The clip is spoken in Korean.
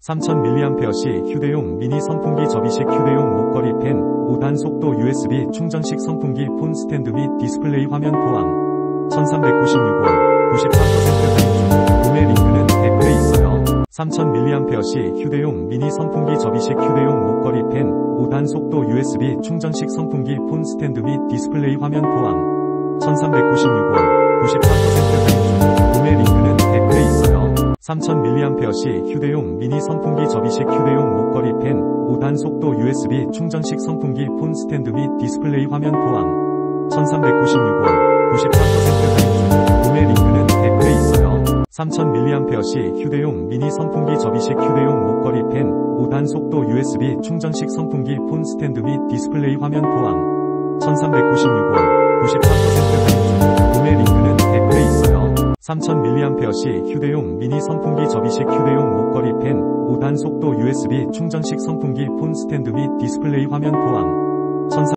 3000mAh 휴대용 미니 선풍기 접이식 휴대용 목걸이 펜 5단 속도 USB 충전식 선풍기 폰 스탠드 및 디스플레이 화면 포함 1396원 94% 할인 중. 구매 링크는 댓글에 있어요. 3000mAh 휴대용 미니 선풍기 접이식 휴대용 목걸이 펜 5단 속도 USB 충전식 선풍기 폰 스탠드 및 디스플레이 화면 포함 1396원 94% 할인 중. 구매 링크는 댓글에 있어요. 3000mAh 휴대용 미니 선풍기 접이식 휴대용 목걸이 펜 5단 속도 USB 충전식 선풍기 폰 스탠드 및 디스플레이 화면 포함 1396원 94% 할인 중. 구매 링크는 댓글에 있어요. 3000mAh 휴대용 미니 선풍기 접이식 휴대용 목걸이 펜 5단 속도 USB 충전식 선풍기 폰 스탠드 및 디스플레이 화면 포함 1396원 94% 할인 중. 구매 링크는 댓글에 있어요. 3000mAh 휴대용 미니 선풍기 접이식 휴대용 목걸이 펜 5단 속도 USB 충전식 선풍기 폰 스탠드 및 디스플레이 화면 포함